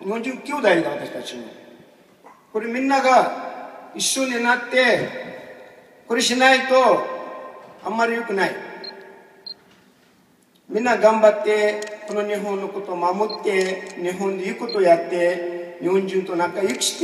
日本人兄弟だ、私たちも。これみんなが一緒になって、これしないとあんまり良くない。みんな頑張って、この日本のことを守って、日本でいいことをやって、日本人と仲良くして、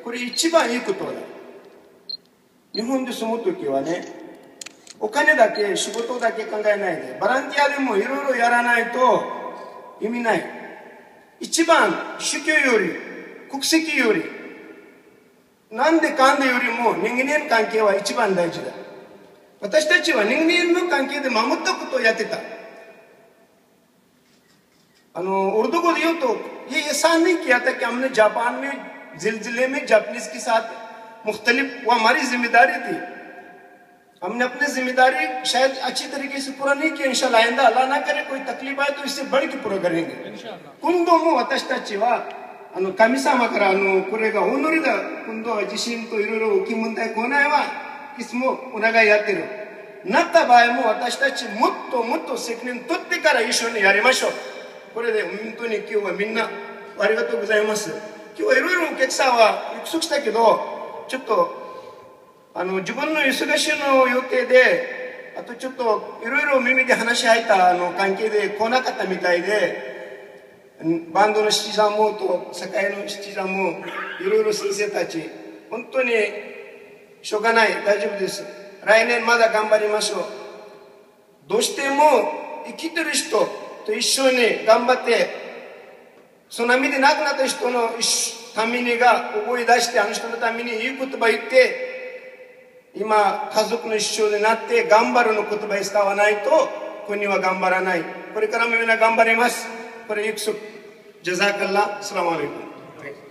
これ一番いいことだ。日本で住むときはね、お金だけ、仕事だけ考えないで、ボランティアでもいろいろやらないと意味ない。一番、宗教より、国籍より、なんでかんでよりも人間の関係は一番大事だ。私たちは人間の関係で守ったことをやってた。उर्दू को दियो तो ये एहसान नहीं किया था कि हमने जापान में जिलजिले में जापानीज के साथ मुख्तलिफ, वो हमारी जिम्मेदारी थी। हमने अपनी जिम्मेदारी शायद अच्छी तरीके से पूरा नहीं किया। इंशाल्लाह आइंदा अल्लाह ना करे कोई तकलीफ आए तो इससे बढ़ के पूरा करेंगे।今度も私たちは神様からこれがお祈りだ。今度は地震といろいろ大きい問題来ないはいつもお願いやってる。なった場合も私たちもっともっと責任取ってから一緒にやりましょう。これで本当に今日はみんなありがとうございます。今日はいろいろお客さんは約束したけど、ちょっと自分の忙しいの予定で、あとちょっといろいろ耳で話し合えた関係で来なかったみたいで、バンドの七三もと堺の七三もいろいろ先生たち、本当にしょうがない、大丈夫です。来年まだ頑張りましょう。どうしても生きてる人と一緒に頑張って、津波で亡くなった人のためにが思い出して、あの人のためにいい言葉言って、今家族の一緒になって頑張るの言葉を使わないと国は頑張らない。これからもみんな頑張ります。これ約束。ジャザーカルラ、アスラムアレイクム。